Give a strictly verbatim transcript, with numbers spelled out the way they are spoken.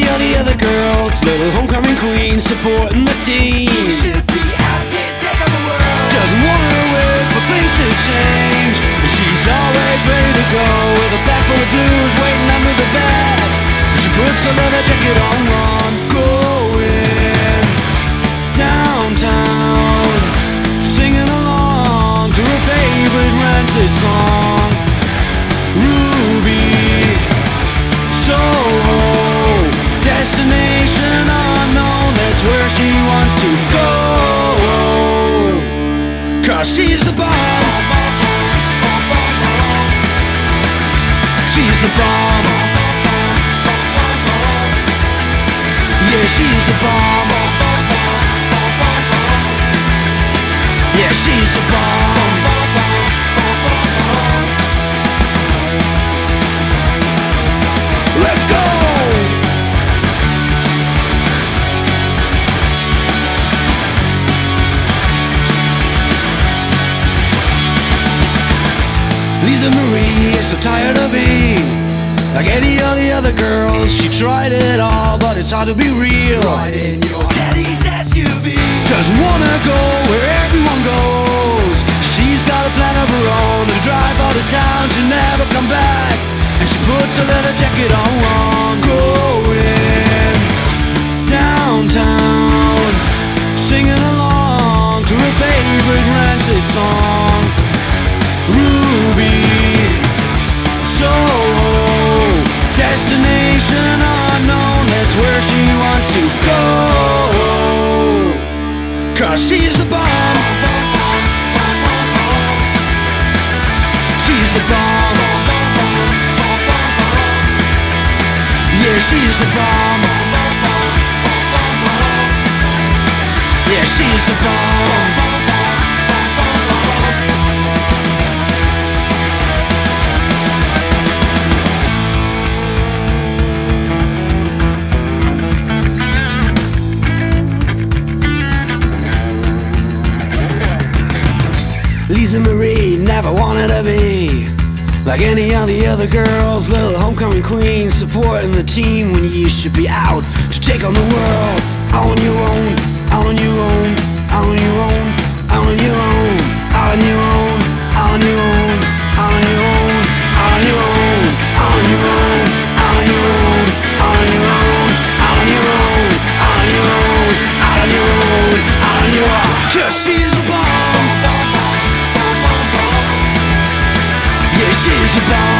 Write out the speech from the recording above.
of the other girls, little homecoming queen supporting the team. You should be out there taking the world. Doesn't wanna wait for things to change, and she's always ready to go with a bag full of blues waiting under the bed. She puts her leather jacket on, run, going downtown, singing along to her favorite rancid song. Ruby, Soho, destination unknown, that's where she wants to go. Cause she's the bomb. She's the bomb. Yeah, she's the bomb. Yeah, she's the bomb. Let's go! Lisa Marie is so tired of being like any of the other girls. She tried it all, but it's hard to be real. Right in your daddy's S U V. Doesn't wanna go where everyone goes. She's got a plan of her own to drive out of town to never come back. And she puts her leather jacket on, wrong, going downtown, singing along to her favorite rancid song. Ruby, Soho, destination unknown, that's where she wants to go. Cause she's the bomb. She's the bomb. Yeah, she's the bomb. Yeah, she's the bomb. Lisa Marie never wanted to be like any of the other girls, little homecoming queen supporting the team when you should be out to take on the world. Out on your own, out on your own, out on your own, out on your own, out on your own, out on your own, out on your own, out on your own, out on your own, out on your own, out on your own, out on your own, out on your own, out on your own, out on your own. Cause she's the bomb. Yeah, she's the bomb.